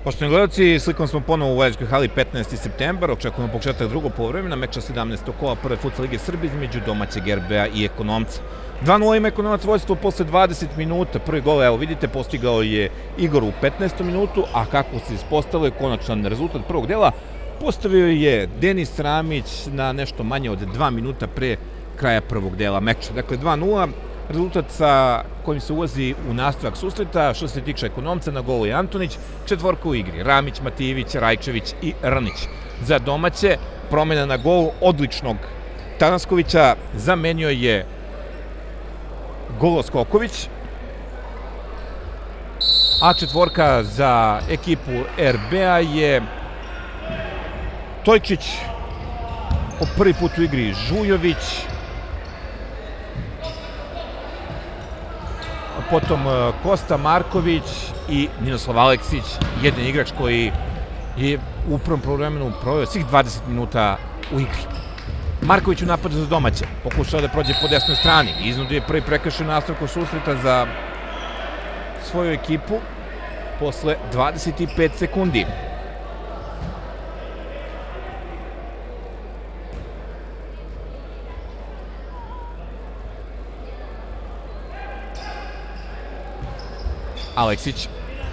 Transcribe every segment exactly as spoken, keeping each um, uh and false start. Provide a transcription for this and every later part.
Poštovani gledalci, slikom smo ponovo u Valjevskoj hali, petnaesti septembar, očekujemo početak drugog poluvremena, meča sedamnaestog kola prve futsal lige Srbije između domaćeg er be a i Ekonomca. dva nula ima Ekonomac vođstvo posle dvadeset minuta, prvi gol, evo vidite, postigao je Igor u petnaestom minutu, a kako se ispostavio konačan rezultat prvog dela, postavio je Denis Ramić na nešto manje od dva minuta pre kraja prvog dela meča. Dakle, dva nula, rezultat sa kojim se ulazi u nastavak susreta. Što se tiče Ekonomca, na golu je Antonić, četvorka u igri Ramić, Matijević, Rajčević i Rnić. Za domaće, promena na golu odličnog Tanaskovića, zamenio je Golo Skoković, a četvorka za ekipu er be a je Tojčić, po prvi put u igri Žujović, potom Kosta Marković i Ninoslav Aleksić, jedan igrač koji je u prvom poluvremenu proveo svih dvadeset minuta u igri. Marković u napadu za domaće, pokušao da prođe po desnoj strani, iznudio je prvi prekršaj nastavku susreta za svoju ekipu posle dvadeset pet sekundi. Aleksić.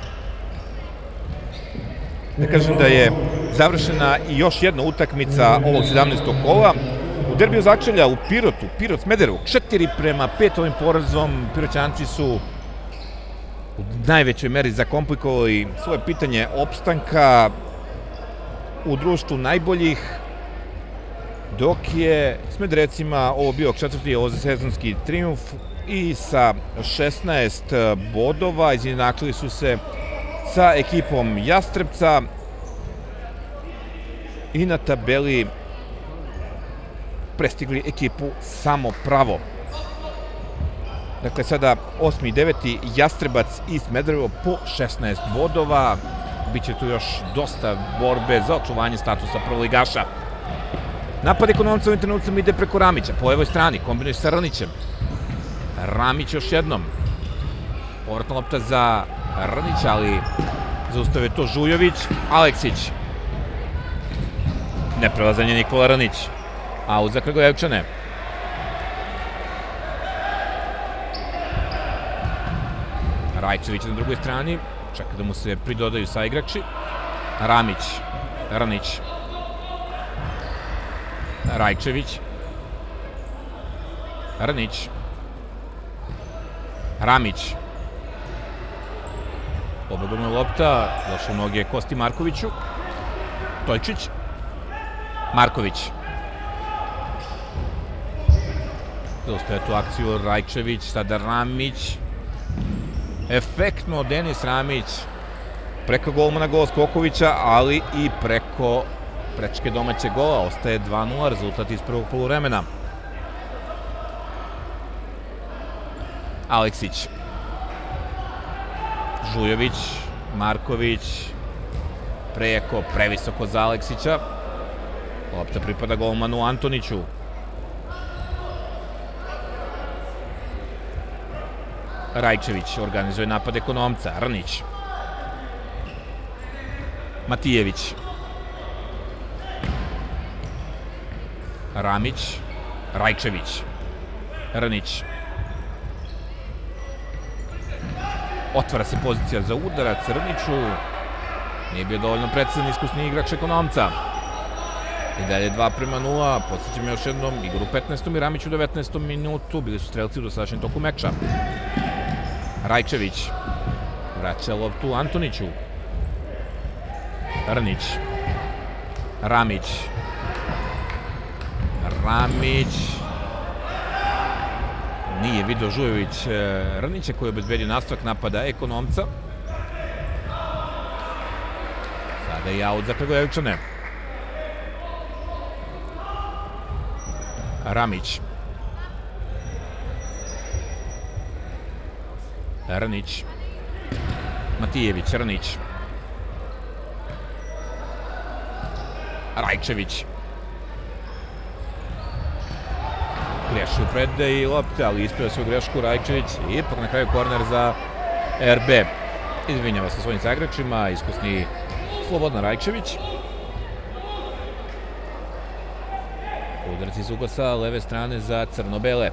Da kažem da je završena i još jedna utakmica ovog sedamnaestog kola. U derbiju Zakšelja u Pirotu, Pirot Smederevo, četiri prema pet ovim porazom. Piroćanci su u najvećoj meri zakomplikovali svoje pitanje opstanka u društvu najboljih, dok je Smederecima ovo bio četvrti ovosezonski trijumf i sa šesnaest bodova izjednačili su se sa ekipom Jastrebca i na tabeli prestigli ekipu Samopravo. Dakle, sada osmi i deveti Jastrebac i Smederevo po šesnaest bodova. Biće tu još dosta borbe za očuvanje statusa prvoligaša. Napad Ekonomca ovim trenucima ide preko Ramića, po levoj strani, kombinuje sa Rnićem. Ramić još jednom. Povratna lopta za Rnić, ali zaustavio to Žujović. Aleksić. Neprelazan je Nikola Rnić. Aut za Kragujevčane. Rajčević na drugoj strani. Čeka da mu se pridodaju saigrači. Ramić. Rnić. Rajčević. Rnić. Ramić. Pobegona lopta, došla u noge Kosti Markoviću. Tojčić. Marković. Zaustaje tu akciju Rajčević, sada Ramić. Efektno Denis Ramić preko golmana Gola Skokovića, ali i preko prečke domaće gola. Ostaje dva nula, rezultat iz prvog poluvremena. Aleksić. Žujović, Marković, preko, previsoko za Aleksića. Lopta pripada golmanu Antoniću. Rajčević organizuje napad Ekonomca. Rnić. Matijević. Ramić. Rajčević. Rnić. Otvara se pozicija za udarac Rniću. Nije bio dovoljno precizan iskusni igrač Ekonomca. I dalje dva prema nula. Podsjećam još jednom, Igor u petnaestom i Ramić u devetnaestom minutu. Bili su strelci u dosadašnjem toku meča. Rajčević. Vraća loptu Antoniću. Rnić. Ramić. Ramić. Nije video Žujović Rnića koji je obezbedio nastavak napada Ekonomca. Sada je aut za Kragujevčane. Ramić. Rnić. Matijević, Rnić. Rajčević. Greši u predaji lopte, ali ispravio svoju grešku Rajčević. Ipak na kraju korner za er be. Izvinjava se svojim saigračima, iskusni Slobodan Rajčević. Udarac iz ugla sa leve strane za crno-bele.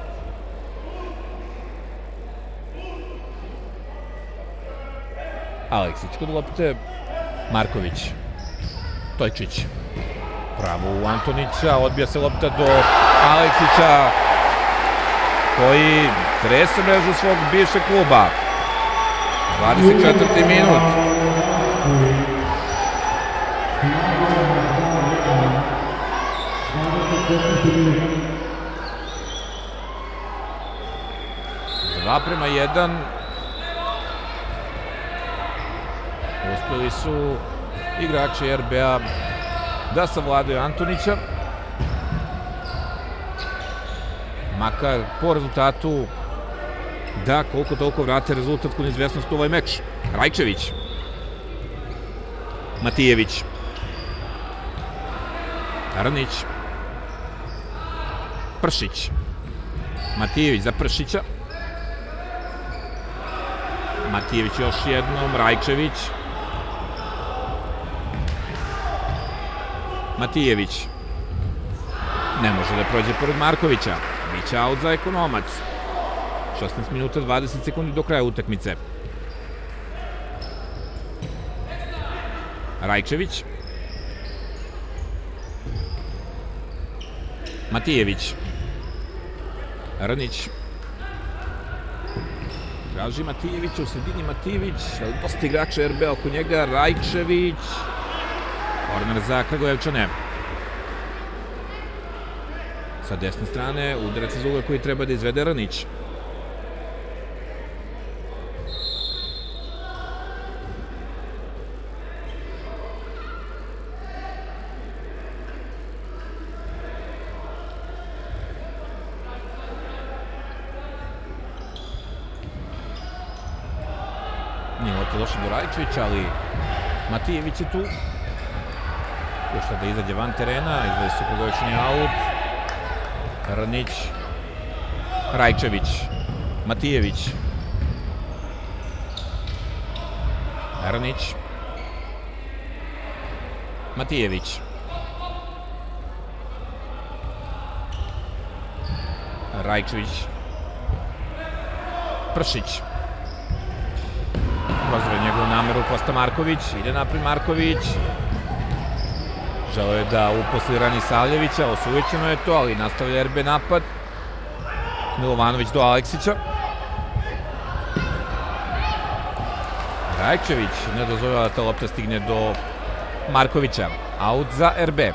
Aleksić kod lopte. Marković. Tojčić. Pravo u Antonića. Odbija se lopta do Aleksića, koji trese mrežu svog bivšeg kluba. dvadeset četvrti minut. Dva prema jedan. Uspeli su igrači er be a da savladaju Antonića. Makar po rezultatu da koliko toliko vrate rezultat kod izvesnosti u ovaj meč. Rajčević. Matijević. Arnić. Pršić. Matijević za Pršića. Matijević još jednom. Rajčević. Matijević. Ne može da prođe pored Markovića. Biće aut za Ekonomac. šesnaest minuta, dvadeset sekundi do kraja utakmice. Rajčević. Matijević. Rnić. Traži Matijevića, u sredini Matijević, ali dosta igrača er be a oko njega. Rajčević. Korner za Kragujevčane. Sa desne strane, udarac iz ugla koji treba da izvede Rnić. Nije lopta došla do Rajčevića, ali Matijević je tu. Ušla da izađe van terena, izvede su Kragujevčani aut. Rnić. Rajčević. Matijević. Rnić. Matijević. Rajčević. Pršić. Prozore njegovu nameru Kosta Marković. Ide napred Marković. Želeo je da uposli Ranisavljevića, osujećeno je to, ali nastavlja er be napad. Milovanović do Aleksića. Rajčević ne dozvoljava da ta lopta stigne do Markovića. Aut za er be.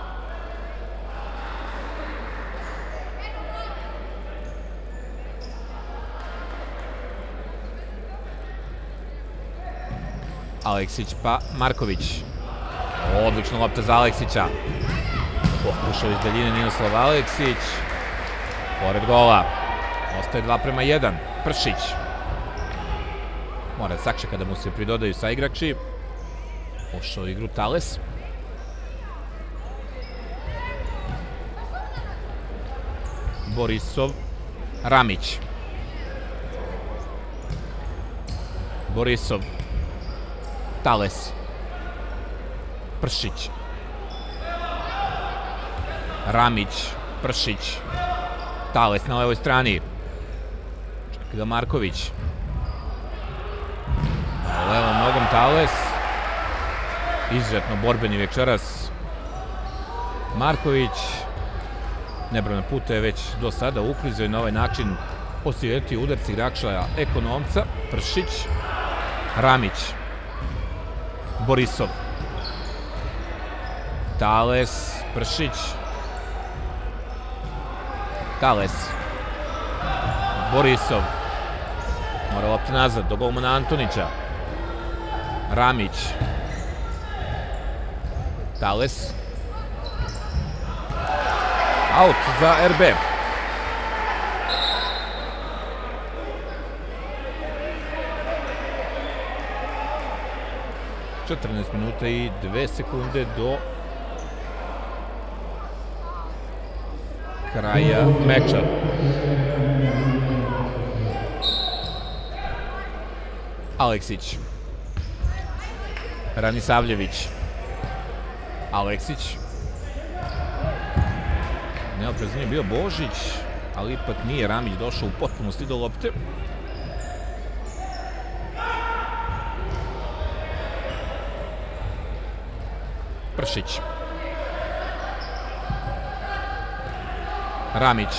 Aleksić pa Marković. Odlična lopta za Aleksića. Pokušao iz daljine Ninoslav Aleksić. Pored gola. Ostaje dva prema jedan. Pršić. Mora da sakčeka da mu se pridodaju saigrači. Ušao u igru Tales. Borisov. Ramić. Borisov. Tales. Pršić. Ramić. Pršić. Tales na levoj strani. Čeka ga Marković. Levom nogom Tales. Izuzetno borbeni večeras Marković. Nebrojeno puta je već do sada uklizao i na ovaj način osjetio udarci igrača Ekonomca. Pršić. Ramić. Borisov. Tales. Pršić. Tales. Borisov. Mora lopta nazad do golmana Antonića. Ramić. Tales. Aut za er be. četrnaest minuta i dve sekunde do kraja meča. Aleksić. Ranisavljević. Aleksić. Neoprezan je bio Božić, ali ipak nije Ramić došao u potpunosti do lopte. Pršić. Ramić.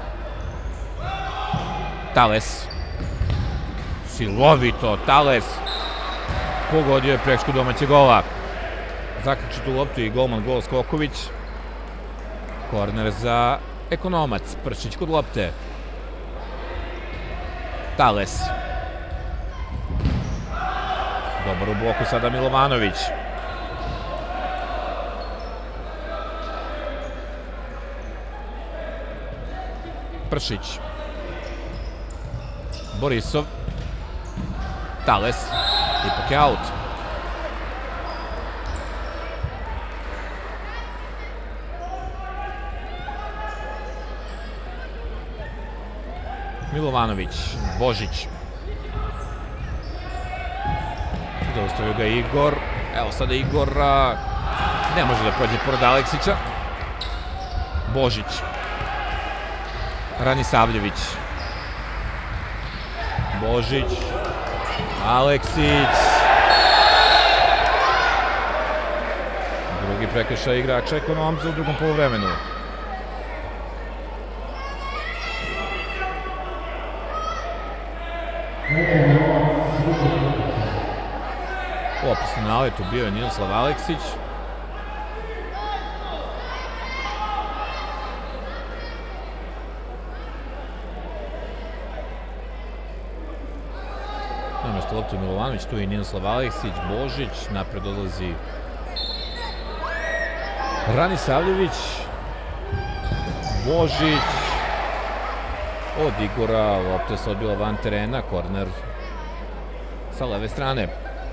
Tales. Silovito, Tales. Pogodio je prečku domaćeg gola. Zakači tu loptu i golman Golo Skoković. Korner za Ekonomac. Pršić kod lopte. Tales. Dobar u bloku sada Milovanović. Pršić. Borisov. Tales. Ipak je aut. Milovanović. Božić. Zaustavio ga Igor. Evo sada Igor ne može da prođe pored Aleksića. Božić. Ranisavljević. Božić. Aleksić. Drugi prekršaj igrača Ekonomca u drugom poluvremenu. Opis na naletu bio je Ninoslav Aleksić. Namesto loptu Milovanović, tu je Ninoslav Aleksić, Božić, napred odlazi Ranisavljević, Božić, od Igora, lopta se odbila van terena, korner sa leve strane.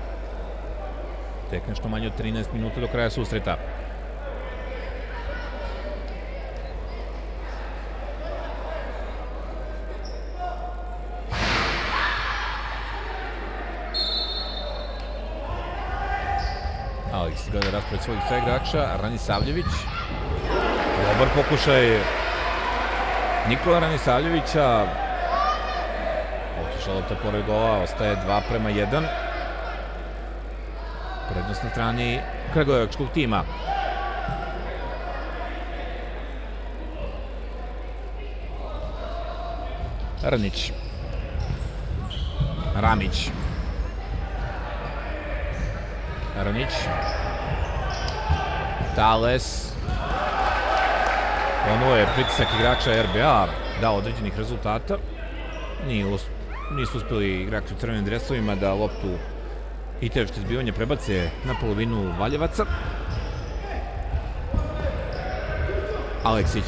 Tek nešto manje od trinaest minuta do kraja susreta. Aleksić gleda raspored svojih sve igrača. Ranisavljević. Dobar pokušaj Nikola Ranisavljevića. Otišla lopta pored gola, ostaje dva prema jedan. Prednost na strani Kragujevačkog tima. Rnić. Ramić. Rnić. Tales. Ono je pritisak igrača R B A dao određenih rezultata. Nisu uspeli igrači u crvenim dresovima da loptu i teške zbivanje prebace na polovinu Valjevaca. Aleksić.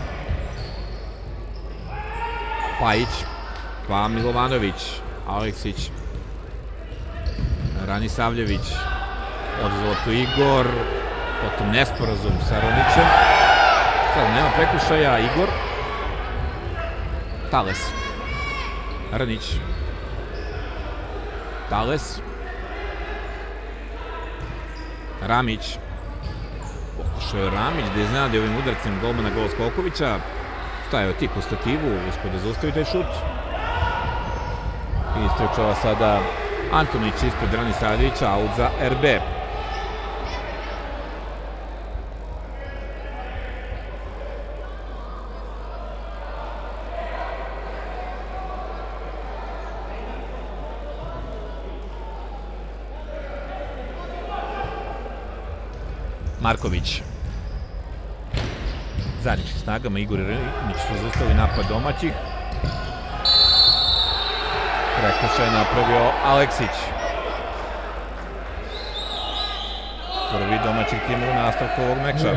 Pajić. Pa Milovanović. Aleksić. Ranisavljević. Oduzeo loptu Igor. Potom nesporazum sa Ronićem. Sada nema prekršaja. Igor. Tales. Rnić. Tales. Ramić. Pokušao je Ramić da iznenadi ovim udarcem golmana Golo Skokovića. Stajao tik u stativu, uspio da zaustavi taj šut. I istrčava sada Antonić ispred Ranisavljevića, aut za R B. Marković. Zajedničkim snagama Igor i Rnić su zaustavili napad domaćih. Prekršaj je napravio Aleksić. Prvi domaćih tima u nastavku ovog meča.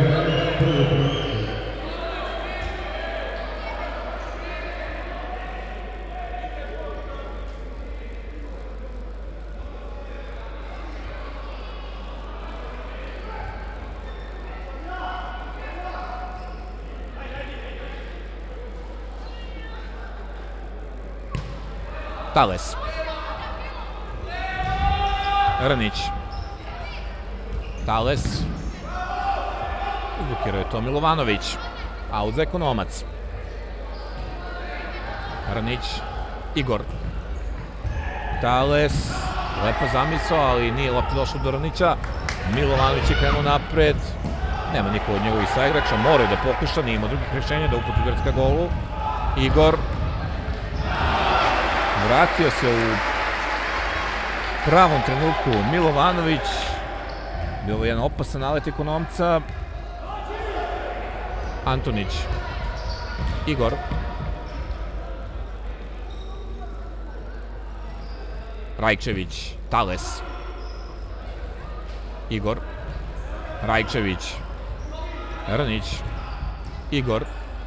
Tales. Rnić. Tales. Izblokirao je to Milovanović. Aut za Ekonomac. Ranić. Igor. Tales. Lepo zamisao, ali nije lopta došla do Ranića. Milovanović je krenuo napred. Nema niko od njegovih saigrača. Morao da pokuša, nije imao drugih rešenja da uputi Grčka golu. Igor. Vratio se u pravom trenutku Milovanović. Bilo je jedan opasan nalet Ekonomca. Antonić. Igor. Rajčević. Tales. Igor. Rajčević. Ranić. Igor.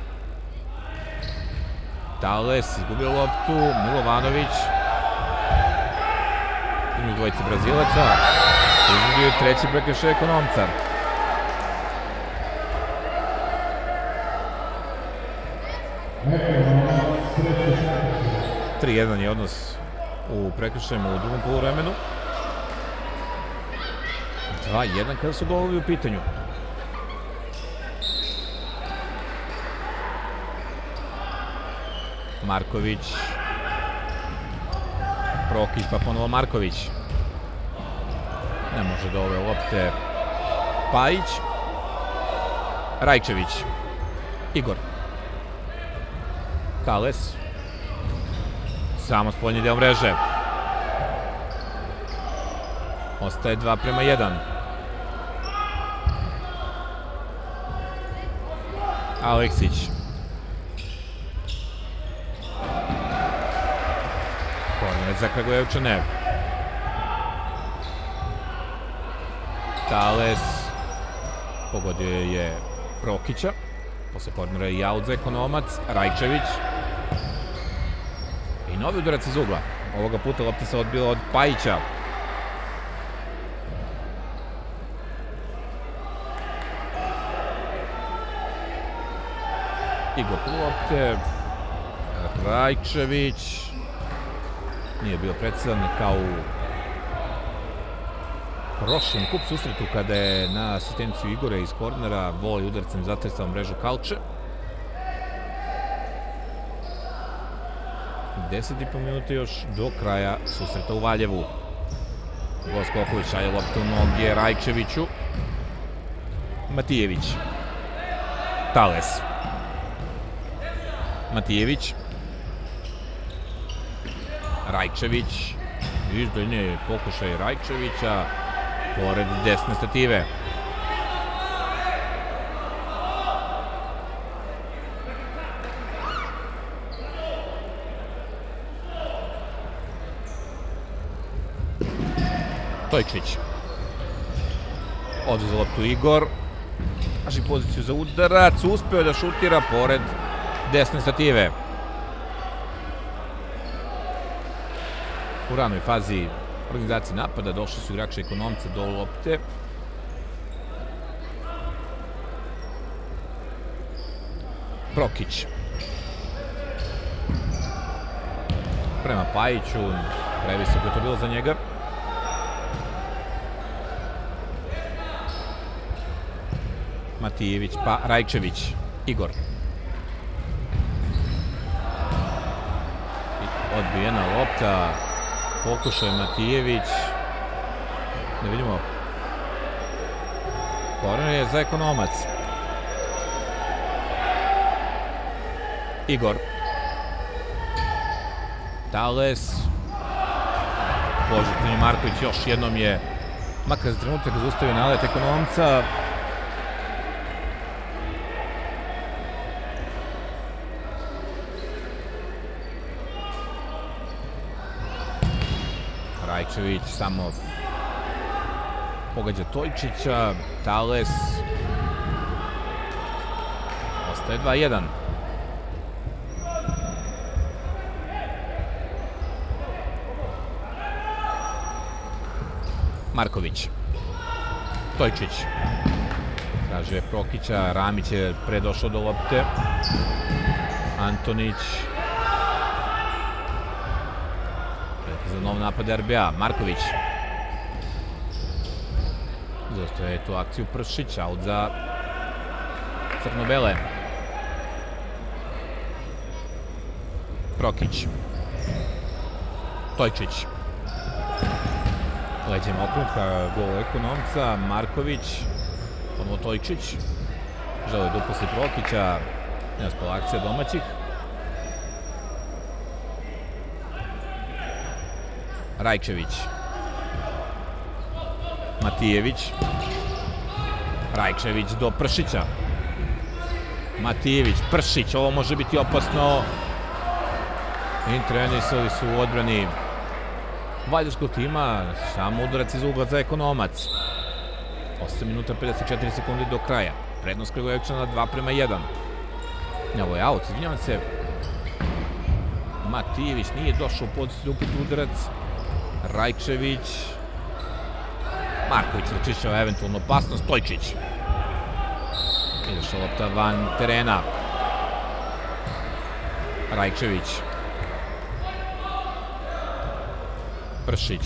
Tales. Izgubio loptu. Milovanović. Između dvojice Brazilaca. Izgubio je treći prekršaj Ekonomca. tri jedan je odnos u prekršajima u drugom poluvremenu. dva jedan kada su golovi u pitanju. Marković. Prokić pa ponovo Marković. Ne može do ove lopte Pajić. Rajčević. Igor. Tales. Samo spoljni deo mreže. Ostaje dva prema jedan. Aleksić. Korner za Kragujevčane. Tales. Pogodio je Prokića. Posle kornera i aut za Ekonomac. Rajčević. I novi udarac iz ugla. Ovoga puta lopta se odbila od Pajića. Igor lopte. Rajčević. Nije bio precizan kao u prošlom kup susretu kada je na asistenciju Igora iz kornera voli udarcem zatresao mrežu Kalče. deset i po minuta još do kraja susreta u Valjevu. Goskoković šalje loptu u noge Rajčeviću. Matijević. Tales. Matijević. Rajčević. Izdaljnje pokušaj Rajčevića pored desne stative. Stojčić. Oduzeo loptu Igor. Traži poziciju za udarac. Uspeo da šutira pored desne stative. U ranoj fazi organizacije napada došli su igrači Ekonomca do lopte. Prokić. Prema Pajiću. Previsoko je to bilo za njega. Matijević pa Rajčević. Igor. Odbijena lopta. Pokušao je Matijević. Ne vidimo. Korner je za Ekonomac. Igor. Tales. Pozitivni Marković još jednom je makar za trenutak zaustavio nalet Ekonomca. Rajčević samo pogađa Tojčića. Tales. Ostaje dva jedan. Marković. Tojčić. Traže Prokića. Ramić je pre došao do lopte. Antonić. Za nov napad R B A. Marković. Zaostaje tu akciju Pršić, aut za crno-bele. Prokić. Tojčić. Leđem okrenut ka golu Ekonomca. Marković. Ponovo Tojčić. Žele da uposli Prokića. Nespala akcija domaćih. Rajčević. Matijević. Rajčević do Pršića. Matijević, Pršić, ovo može biti opasno. Intervenisali su u odbrani valjevskog tima, samo udarac iz ugla za Ekonomac. osam minuta pedeset četiri sekundi do kraja. Prednost Kragujevčana dva prema jedan. Ovo je aut, izvinjavam se. Matijević nije došao u poziciju uput udarac. Rajčević. Marković račišćava eventualno opasnost. Tojčić. Izašla lopta van terena. Rajčević. Pršić.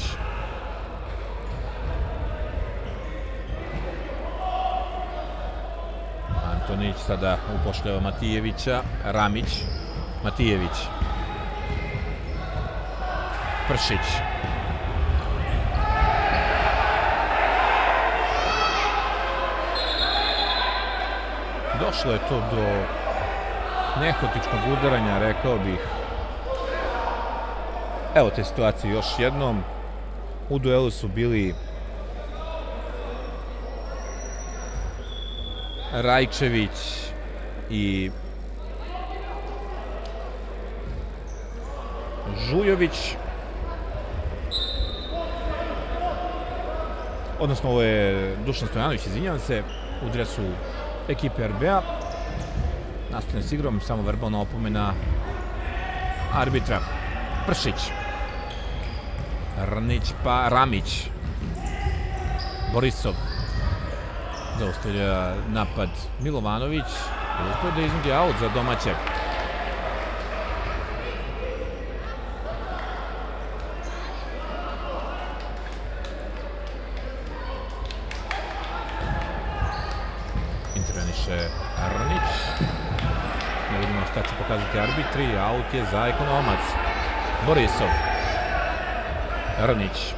Antonić sada upošljava Matijevića. Ramić. Matijević. Pršić. Došlo je to do nehotičnog udaranja, rekao bih. Evo te situacije još jednom. U duelu su bili Rajčević i Žujović. Odnosno, ovo je Dušan Stojanović, izvinjavam se, u dresu ekipe er be a. Nastavljeno s igrom, samo verbalna opomena arbitra. Pršić. Rnić pa Ramić. Borisov. Zaustavlja napad Milovanović. Uspio da iznudi aut za domaće. Interveniše Rnić. Ne vidimo šta će pokazati arbitri. Aut je za Ekonomac. Borisov. Rnić.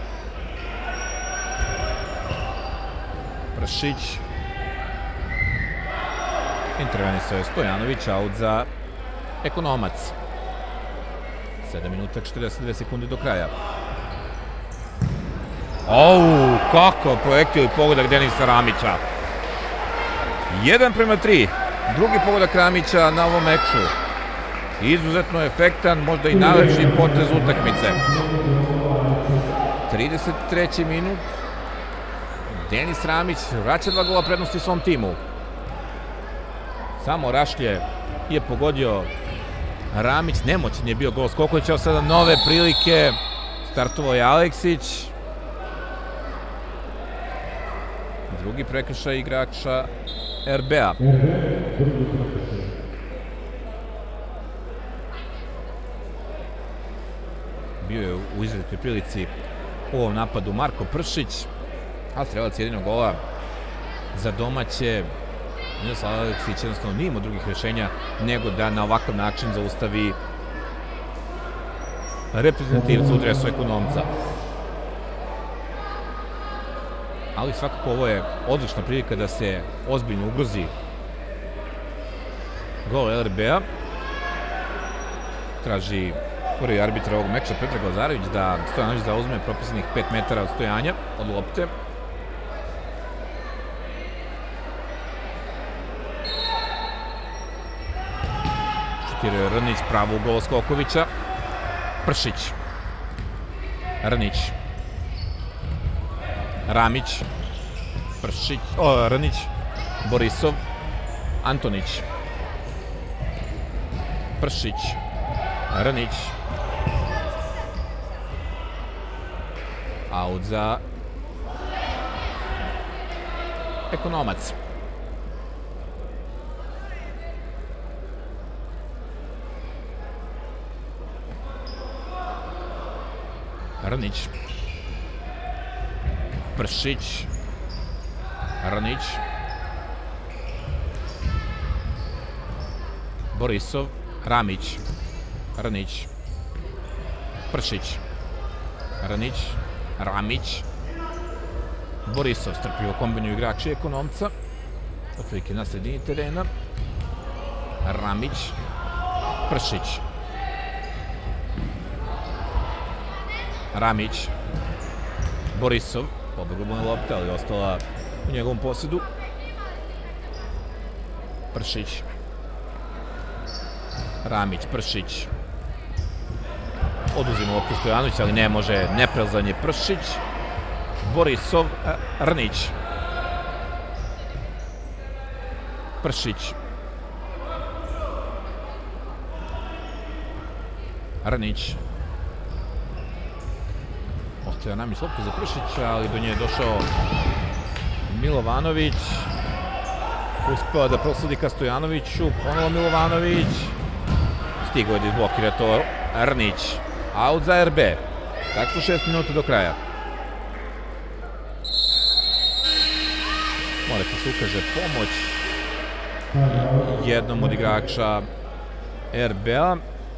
Pršić. Intervenisao je Stojanović, aut za Ekonomac. sedam minuta četrdeset dve sekunde do kraja. Au, kako projektil i pogodak Denisa Ramića. jedan prema tri. Drugi pogodak Ramića na ovom meču. Izuzetno efektan, možda i najlepši potez utakmice. trideset treći minut. Denis Ramić vraća dva gola prednosti svom timu. Samo Rašlje je pogodio Ramić. Nemoćan je bio gol. Skoković je sada nove prilike. Startovao je Aleksić. Drugi prekršaj igrača er be a. Bio je u izrednoj prilici u ovom napadu Marko Pršić, ali strelac jedinog gola za domaće. Miroslav Aleksić jednostavno nije imao drugih rešenja nego da na ovakav način zaustavi reprezentativca u dresu Ekonomca. Ali svakako ovo je odlična prilika da se ozbiljno ugrozi gol er be a. Traži prvi arbitra ovog meča Petar Glazarević da Stojanović zauzme propisanih pet metara od stojanja od lopte. Šutirao Rnić pravo u gol Skokovića. Pršić. Rnić. Ramić. Pršić. O, Rnić. Borisov. Antonić. Pršić. Rnić. Aut za Ekonomac. Rnić. Pršić. Rnić. Borisov, Ramić. Rnić. Pršić. Rnić. Ramić. Borisov strpljivo kombinuju igrači Ekonomca. Otprilike na sredini terena. Ramić. Pršić. Ramić. Borisov. Pobegla mu je lopta, ali ostala u njegovom posjedu. Pršić. Ramić, Pršić. Oduzima loptu Stojanović, ali ne može, neprelazan je Pršić. Borisov, Rnić. Pršić. Rnić. Ostaje Ramić loptu za Pršića, ali do nje je došao Milovanović. Uspeo da prosledi ka Stojanoviću, ponovo Milovanović. Stigao je da izblokira to Rnić. Aut za R B. Tako šest minuta do kraja. Morate se ukaže pomoć jednom od igrača R B-a.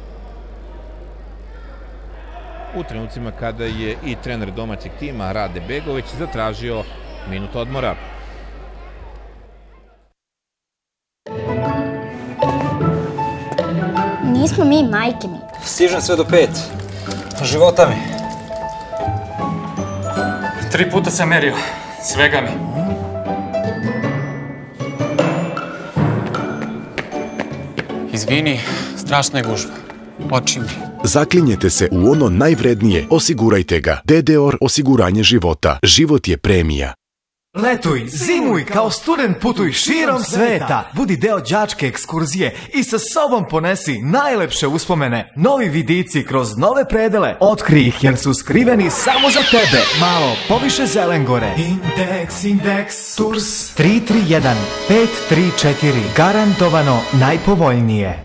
U trenucima kada je i trener domaćeg tima Rade Begović zatražio minut odmora. Nismo mi, majke mi. Stižem sve do pet. Života mi. Tri puta sam merio. Svega mi. Izvini, strašna je gužva. Oči mi. Zaklinjete se u ono najvrednije, osigurajte ga. D D O R osiguranje života. Život je premija. Letuj, zimuj, kao student putuj širom sveta. Budi deo đačke ekskurzije i sa sobom ponesi najlepše uspomene. Novi vidici kroz nove predele. Otkri ih jer su skriveni samo za tebe. Malo poviše Zelengore. Indeks, indeks, Tours. tri tri jedan pet tri četiri. Garantovano najpovoljnije.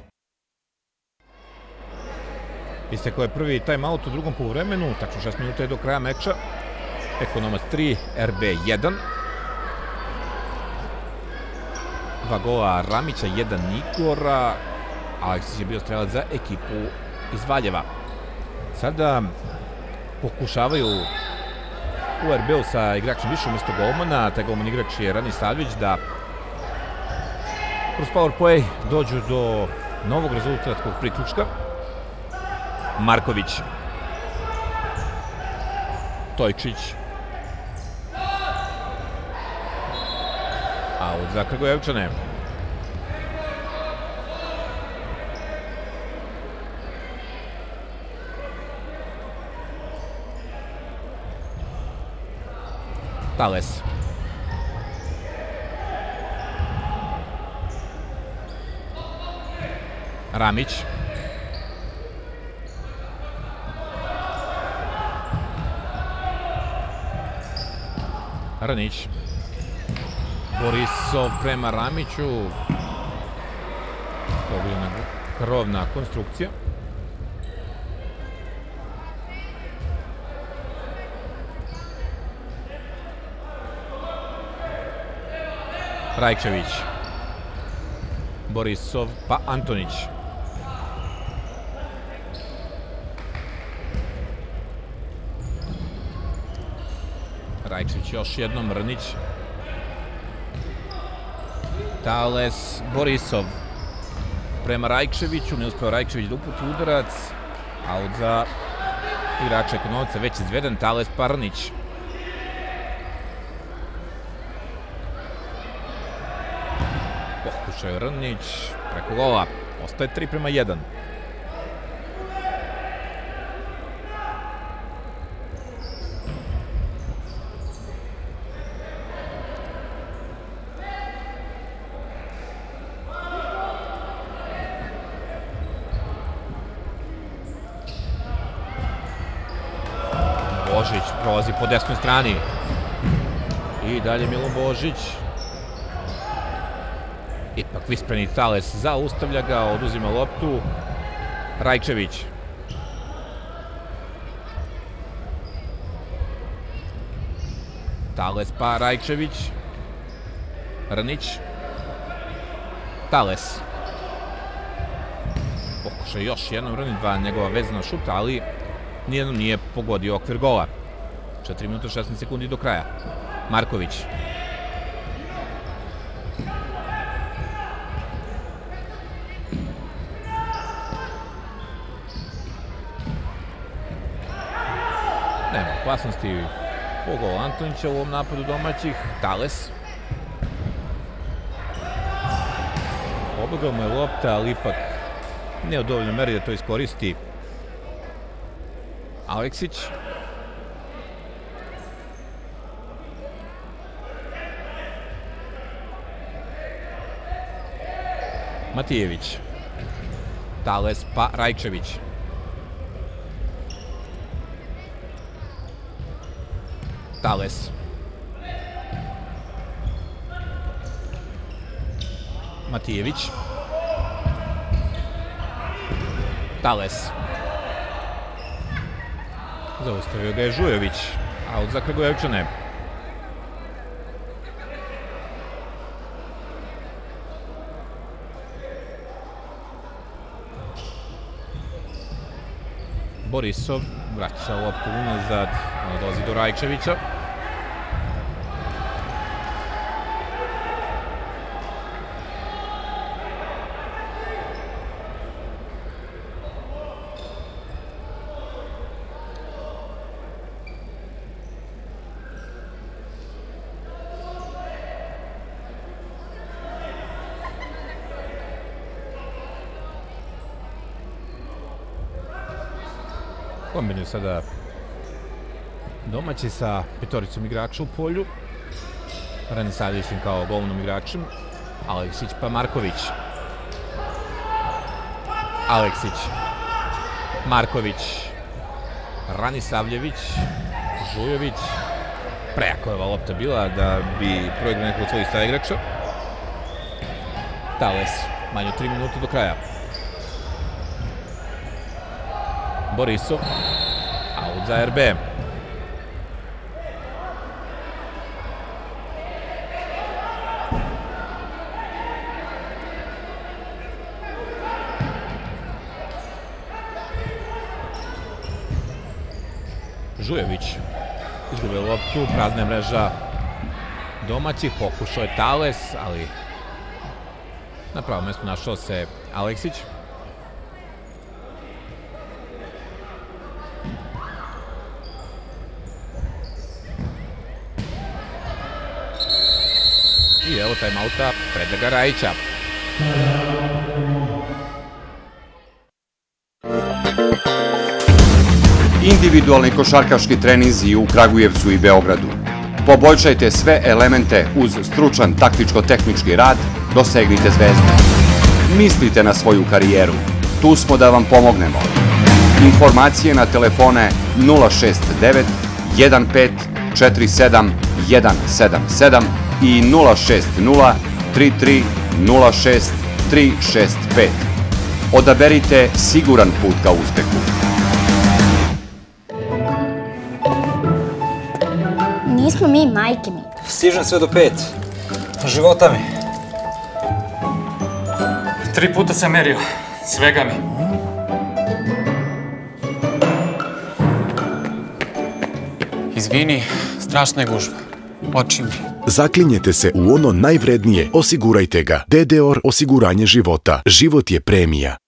Istekao je prvi time-out u drugom poluvremenu, tačno šest minuta je do kraja meča. Ekonomac tri, R B jedan. Dva gola Ramića, jedan Nikora. Aleksić je bio strelac za ekipu iz Valjeva. Sada pokušavaju u R B-u sa igračem više umjesto golmana. Taj golman igrač je Rani Salvić da kroz power play dođu do novog rezultatskog priključka. Marković. Tojčić. Aut za Kragujevčane. Tales. Ramić. Rnić. Borisov prema Ramiću. Pogledana krovna konstrukcija. Rajčević. Borisov pa Antonić. Rajčević još jednom, Rnić. Tales, Borisov prema Rajčeviću, ne uspeo Rajčević da uputi udarac. Aut za igrača Ekonomca, već izveden, Tales pa Rnić. Pokušaj Rnić, preko gola, ostaje tri prema jedan. Božić prolazi po desnoj strani. I dalje Milo Božić. Ipak vispreni Tales zaustavlja ga, oduzima loptu. Rajčević. Tales pa Rajčević. Rnić. Tales. Pokušaj još jednom Rnić, dva njegova vezana šuta, ali nijednom nije pogodio okvir gola. četiri minuta šesnaest sekundi do kraja. Marković. Nema opasnosti po golu Antonića u ovom napadu domaćih. Tales. Obogao mu je lopta, ali ipak ne u dovoljnoj meri da to iskoristi Aleksić. Matijević. Tales pa Rajčević. Tales. Matijević. Tales. Zaustavio ga je Žujović. Aut za Kragujevčane. Borisov vraća loptu unazad, ona dolazi do Rajčevića. Kombinuju sada domaći sa petoricom igrača u polju. Ranisavljević kao golmanom igračem. Aleksić pa Marković. Aleksić. Marković. Ranisavljević. Žujović. Prejako je ova lopta bila da bi proigrao nekog od svojih staja igrača. Tales. Manje od tri minuta do kraja. Borisov. Aut za R B. Žujović. Izgubio loptu, prazna je mreža domaćih, pokušao je Tales, ali na pravom mjestu našao se Aleksić. I evo timeouta Predraga Rajića. Individualni košarkaški treninzi u Kragujevcu i Beogradu. Poboljšajte sve elemente uz stručan taktičko-tehnički rad, dosegnite zvezde. Mislite na svoju karijeru. Tu smo da vam pomognemo. Informacije na telefone nula šest devet jedan pet četiri sedam jedan sedam sedam i nula šest nula tri tri nula šest tri šest pet. Odaberite siguran put ka uspehu. Nismo mi, majke mi. Stižem sve do pet. Života mi. Tri puta sam merio. Svega mi. Izvini, strašna je gužva. Oči mi. Zaklinjete se u ono najvrednije, osigurajte ga. D D O R osiguranje života. Život je premija.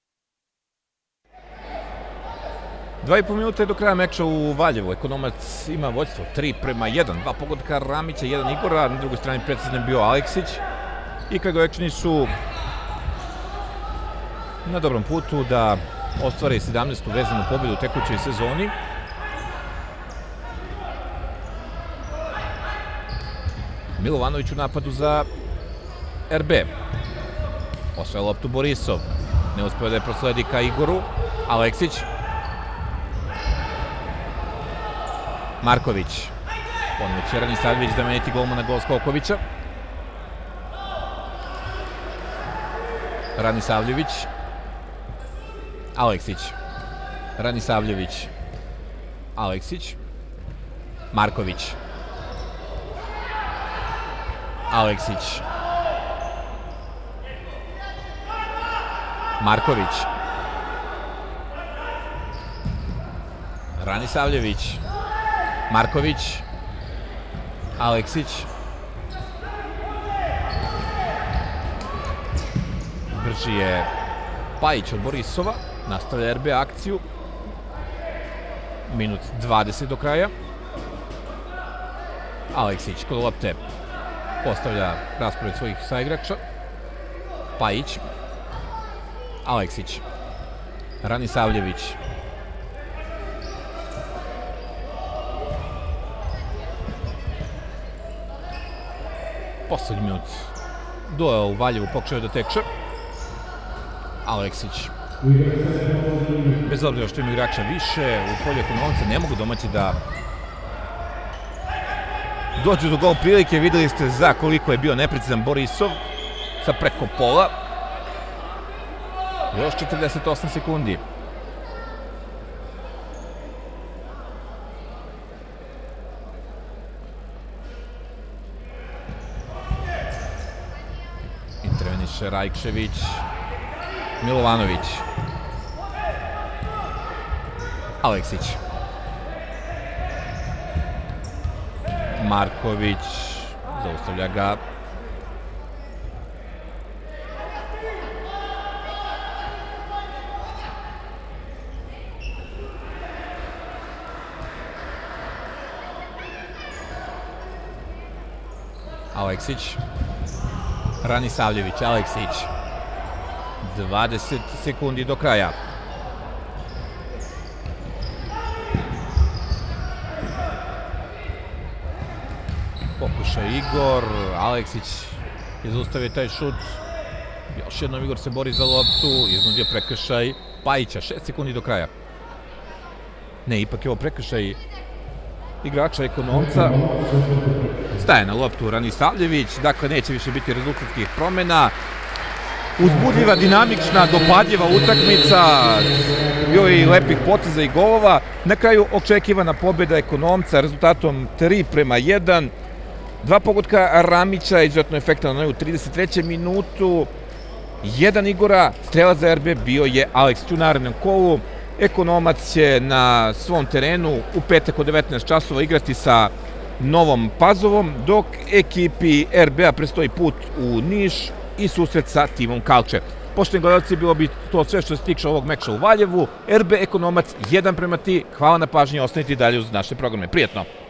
Dva i po minuta je do kraja meča u Valjevu. Ekonomac ima vođstvo tri prema jedan. Dva pogodka Ramića, jedan Igora. Na drugoj strani precizan bio Aleksić. I Kragujevčani su na dobrom putu da ostvare sedamnaestu vezanu pobjedu u tekućoj sezoni. Milovanović u napadu za R B. Osvaja loptu Borisov. Ne uspeo da je prosledi ka Igoru. Aleksić. Marković. Ponovo će Ranisavljević zameniti golmana gol Skokovića. Ranisavljević. Aleksić. Ranisavljević. Aleksić. Marković. Aleksić. Marković. Ranisavljević. Marković. Aleksić. Brži je Pajić od Borisova. Nastavlja R B akciju. Minut dvadeset do kraja. Aleksić kod lopte postavlja raspored svojih saigrača. Pajić. Aleksić. Ranisavljević. Poslednji minut duel u Valjevu pokušao da teče. Aleksić. Bez obzira što ima igrača više, u polju Ekonomca ne mogu domaći da dođu do gol prilike. Videli ste za koliko je bio neprecizan Borisov sa preko pola. Još četrdeset osam sekundi. Interveniše Rajkšević. Milovanović. Aleksić. Marković. Zaustavlja ga. Aleksić. Ranisavljević. Aleksić. dvadeset sekundi do kraja. Pokušaj Igor. Aleksić je zaustavio taj šut. Još jednom Igor se bori za loptu. Iznudio prekršaj Pajića. šest sekundi do kraja. Ne, ipak je ovo prekršaj igrača Ekonomca. Staje na loptu Ranisavljević. Dakle, neće više biti rezultatskih promena. Uzbudljiva, dinamična, dopadljiva utakmica. Bilo je i lepih poteza i golova. Na kraju očekivana pobjeda Ekonomca rezultatom tri prema jedan. Dva pogotka Ramića, izuzetno efektan na u trideset trećem minutu. Jedan Igora, strelac za R B bio je Aleksić u narednom kolu. Ekonomac će na svom terenu u petak od devetnaest časova igrati sa Novom Pazovom, dok ekipi R B a predstoji put u Niš i susret sa timom Kalče. Poštovani gledalci, bilo bi to sve što se tiče ovog meča u Valjevu. R B Ekonomac jedan prema tri. Hvala na pažnji, ostanite dalje uz naše programe. Prijetno!